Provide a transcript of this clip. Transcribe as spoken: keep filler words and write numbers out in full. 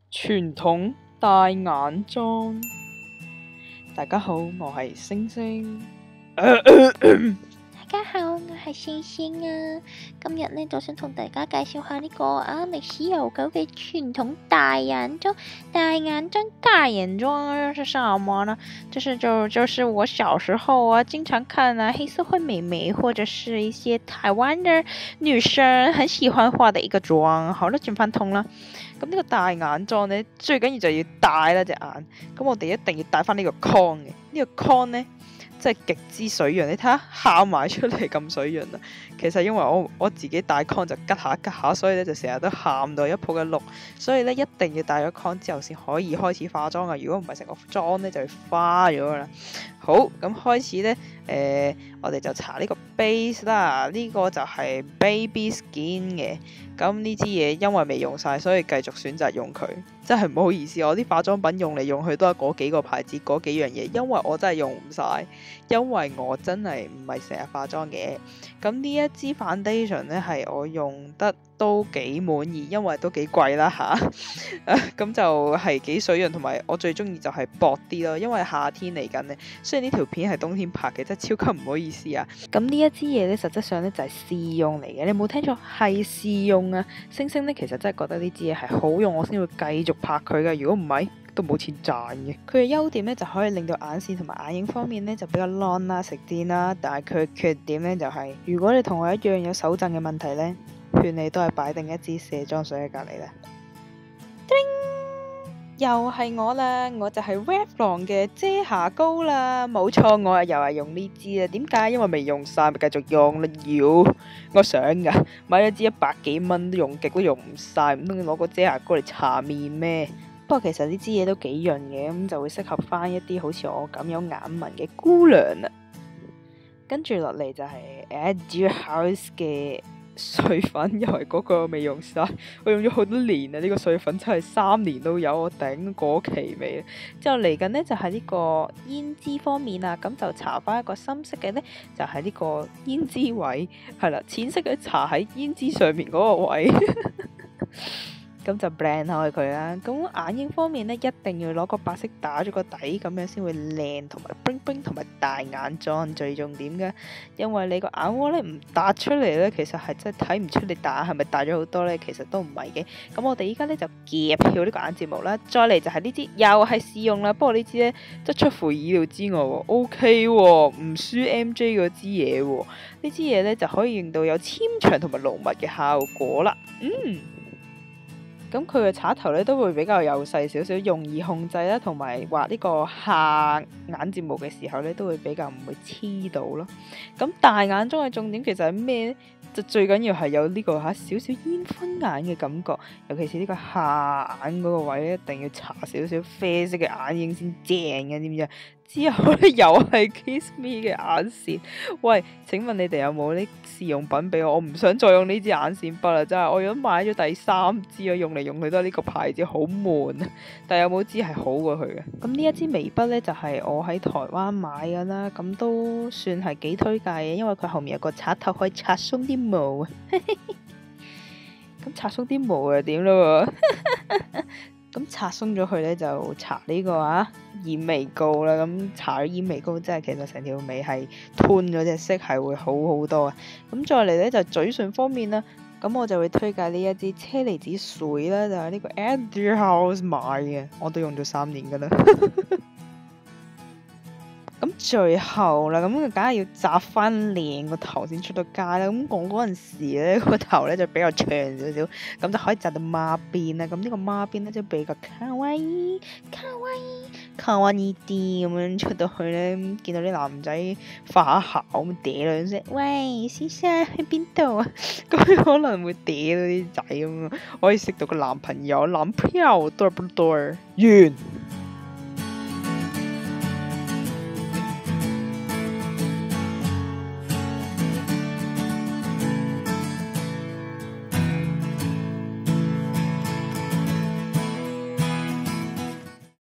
傳統大眼妝。大家好，我係星星。 大家好，我係星星啊！今日呢，就想同大家介紹下呢個啊歷史悠久嘅傳統大眼妝。大眼妝，大眼妝是什麼呢？就是就就是我小時候啊，經常看啊黑澀會美眉或者是一些台灣的女生很喜歡畫的一個妝。好啦，轉翻通啦。 咁呢個大眼妝呢，最緊要就要戴啦隻眼。咁我哋一定要戴翻呢個 con 嘅，呢個 con 呢，真係極之水潤。你睇下喊埋出嚟咁水潤啊！其實因為我我自己戴 con 就吉下吉下，所以咧就成日都喊到一鋪嘅綠。所以咧一定要戴咗 con 之後先可以開始化妝啊！如果唔係成個妝咧就會花咗噶啦。好，咁開始咧，誒、呃，我哋就搽呢個 base 啦。呢、這個就係 baby skin 嘅。咁呢支嘢因為未用晒，所以繼續選擇用佢。真係唔好意思，我啲化妝品用嚟用去都係嗰幾個牌子嗰幾樣嘢，因為我真係用唔晒，因為我真係唔係成日化妝嘅。咁呢一支 foundation 咧係我用得都幾滿意，因為都幾貴啦吓。咁就係幾水潤，同埋我最中意就係薄啲咯，因為夏天嚟緊咧。雖然呢條片係冬天拍嘅，真係超級唔好意思啊。咁呢一支嘢咧，實質上咧就係試用嚟嘅，你冇聽錯，係試用啊。星星咧其實真係覺得呢支嘢係好用，我先會繼續拍佢嘅。如果唔係，都冇錢賺嘅。佢嘅優點咧就可以令到眼線同埋眼影方面咧就比較 long 啦、食電啦。但係佢嘅缺點咧就係、是，如果你同我一樣有手震嘅問題咧，勸你都係擺定一支卸妝水喺隔離啦。又係我啦，我就係 Revlon 嘅遮瑕膏啦，冇錯，我啊又係用呢支啊。點解？因為未用晒，咪繼續用啦。要我想噶，買咗支一百幾蚊都用極都用唔晒，唔通要攞個遮瑕膏嚟搽面咩？不過其實呢支嘢都幾潤嘅，咁就會適合翻一啲好似我咁有眼紋嘅姑娘啦。跟住落嚟就係 Etude House 嘅碎粉，又係嗰個未用晒，我用咗好多年啊！呢、這個碎粉真係三年都有，我頂過期未？之後嚟緊呢，就係、是、呢個胭脂方面啊，咁就搽翻一個深色嘅呢，就係、是、呢個胭脂位，係啦，淺色嘅搽喺胭脂上面嗰個位。咁就 blend 開佢啦。咁眼影方面咧，一定要攞個白色打咗個底，咁樣先會靚，同埋 bling bling 同埋大眼妝最重點嘅。因為你個眼窩咧唔凸出嚟咧，其實係真係睇唔出你大係咪大咗好多咧，其實都唔係嘅。咁我哋依家咧就夾票呢個眼睫毛啦，再嚟就係呢支又係試用啦。不過呢支咧即出乎意料之外喎，OK 喎，唔輸 M J 嗰支嘢喎。呢支嘢咧就可以令到有纖長同埋濃密嘅效果啦。嗯。咁佢嘅刷頭咧都會比較幼細少少，容易控制啦，同埋畫呢個下眼睫毛嘅時候咧都會比較唔會黐到咯。咁大眼妝嘅重點其實係咩咧？就最緊要係有呢、這個嚇少少煙熏眼嘅感覺，尤其是呢個下眼嗰個位咧，一定要搽少少啡色嘅眼影先正嘅，知唔知啊？之後咧又係 Kiss Me 嘅眼線。喂，請問你哋有冇啲試用品俾我？我唔想再用呢支眼線筆啦，真係我如果買咗第三支，我用嚟用去都係呢個牌子，好悶啊！但係有冇支係好過佢嘅？咁呢一支眉筆咧就係、是、我喺台灣買㗎啦，咁都算係幾推介嘅，因為佢後面有個刷頭可以刷鬆啲毛啊。咁刷鬆啲毛又點咯？咁擦鬆咗佢咧，就搽呢個啊染眉膏啦。咁搽咗染眉膏，即係其實成條眉係吞咗隻色，係會好好多啊。咁再嚟咧就嘴唇方面啦，咁我就會推介呢一支車厘子水啦，就係、是、呢個 Etude House 買嘅，我都用咗三年噶啦。咁最後啦，咁梗係要紮翻靚個頭先出到街啦。咁我嗰陣時咧個頭咧就比較長少少，咁就可以紮到孖辮啦。咁呢個孖辮咧就比較卡哇伊、卡哇伊、卡哇伊啲咁樣出到去咧，見到啲男仔化下姣咁嗲兩聲，喂，先生去邊度啊？咁可能會嗲到啲仔咁，可以識到個男朋友，男票多不多？完。